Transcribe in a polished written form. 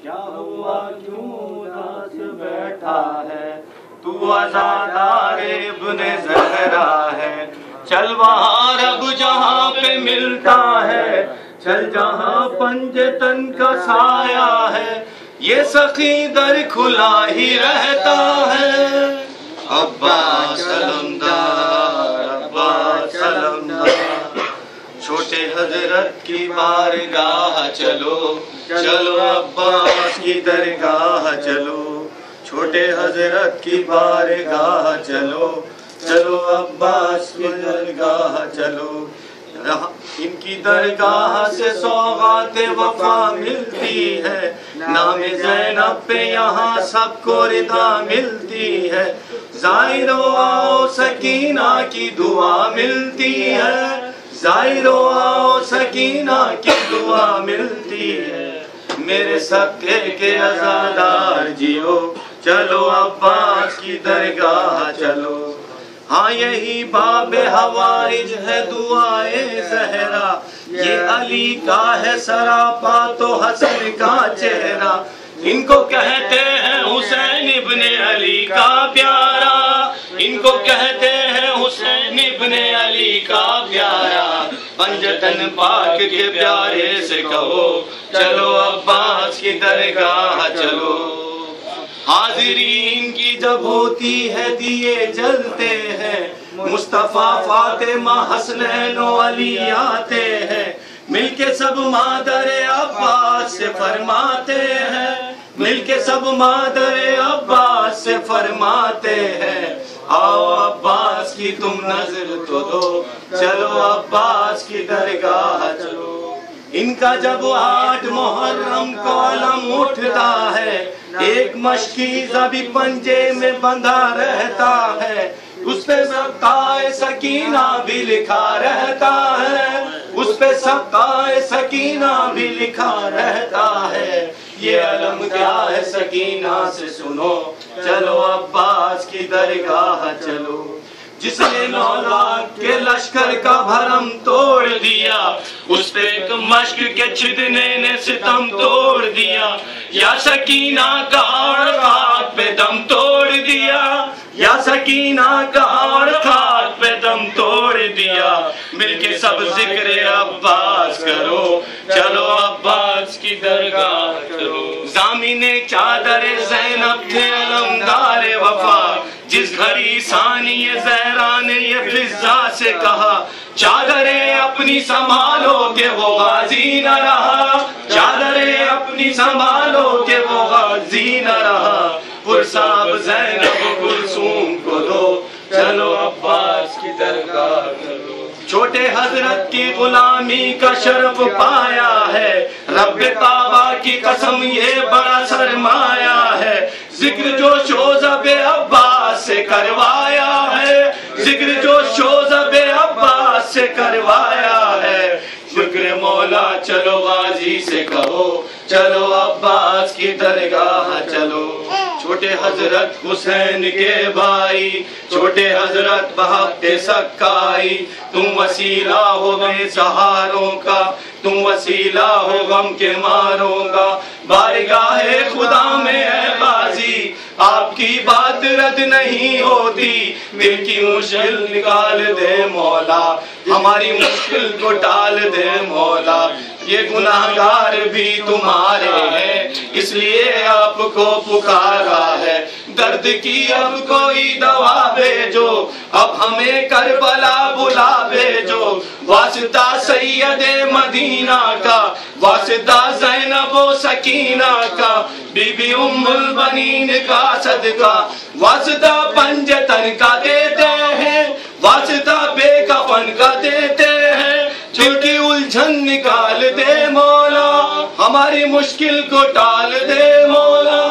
کیا ہوا کیوں اداس بیٹھا ہے؟ تو عزادار ابن زہرا ہے، چل وہاں رب جہاں پہ ملتا ہے، چل جہاں پنجتن کا سایہ ہے، یہ سخی در کھلا ہی رہتا ہے۔ عباس سلمدار، عباس سلمدار، چھوٹے حضرت کی بارگاہ چلو، چلو عباس کی درگاہ چلو، چھوٹے حضرت کی بارگاہ چلو، چلو عباس کی درگاہ چلو۔ ان کی درگاہ سے سوغات وفا ملتی ہے، نام زینب پہ یہاں سب کو رضا ملتی ہے، زائرو آؤ سکینہ کی دعا ملتی ہے، زائرو آؤ سکینہ کی دعا ملتی ہے۔ میرے سکے کے عزادار جیو، چلو عباس کی درگاہ چلو۔ ہاں یہی باب حوائج ہے دعائے زہرا، یہ علی کا ہے سراپا تو حسن کا چہرہ، ان کو کہتے ہیں حسین ابن علی کا پیارا، ان کو کہتے ہیں حسین ابن علی کا پیارا، پنجتن پاک کے پیارے سے کہو، چلو عباس کی درگاہ چلو۔ حاضرین کی جب ہوتی ہے دیے جلتے ہیں، مصطفیٰ فاطمہ حسنین و علی آتے ہیں، مل کے سب مادر عباس سے فرماتے ہیں، مل کے سب مادر عباس سے فرماتے ہیں، آؤ عباس کی تم نظر تو دو، چلو عباس کی درگاہ چلو۔ ان کا جب 8 محرم کو علم اٹھتا ہے، ایک مشکیزہ بھی پنجے میں بندھا رہتا ہے، اس پہ سقائے سکینہ بھی لکھا رہتا ہے، اس پہ سقائے سکینہ بھی لکھا رہتا ہے۔ یہ علم کیا ہے سکینہ سے سنو، چلو عباس کی درگاہ چلو۔ جس نے 9 لاکھ کے لشکر کا بھرم توڑ دیا، اس پہ ایک مشک کے چھدنے نے ستم توڑ دیا، یا سکینہ کا اور خاک پہ دم توڑ دیا، یا سکینہ کا اور خاک پہ دم توڑ دیا۔ مل کے سب ذکر عباس کرو، چلو عباس کی درگاہ چلو۔ ضامن چادر زینب تھے علمدار وفا، جس گھڑی ثانی زہرا نے یہ فضا سے کہا، چادریں اپنی سنبھالو کہ وہ غازی نہ رہا، چادریں اپنی سنبھالو کہ وہ غازی نہ رہا۔ پرساب زینب کلثوم کو دو، چلو عباس کی درگاہ چلو۔ چھوٹے حضرت کی غلامی کا شرف پایا ہے، رب کعبہ کی قسم یہ بڑا سرمایہ ہے، ذکر جو شوزب عباس سے کروایا ہے، ذکر جو شوزب عباس سے کروایا ہے۔ شکر مولا چلو غازی سے کہو، چلو عباس کی درگاہ چلو۔ چھوٹے حضرت حسین کے بھائی، چھوٹے حضرت بہت سکائی، تم وسیلہ ہو بے سہاروں کا، تم وسیلہ ہو غم کے ماروں کا، بارگاہ خدا میں ہے بازی، آپ کی بات رد نہیں ہوتی، دل کی مشکل نکال دے مولا، ہماری مشکل کو ٹال دے مولا۔ یہ گناہگار بھی تمہارے ہیں، اس لیے آپ کو پکارا ہے، درد کی اب کوئی دوا بھیجو، اب ہمیں کربلا بلا بھیجو، واسطہ سید مدینہ کا، واسطہ زینب و سکینہ کا، بی بی ام البنین کا صدقہ، واسطہ پنجتن کا دیتے ہیں، واسطہ بے کفن کا دیتے ہیں، دل کی الجھن نکال دے مولا، ہماری مشکل کو ٹال دے مولا۔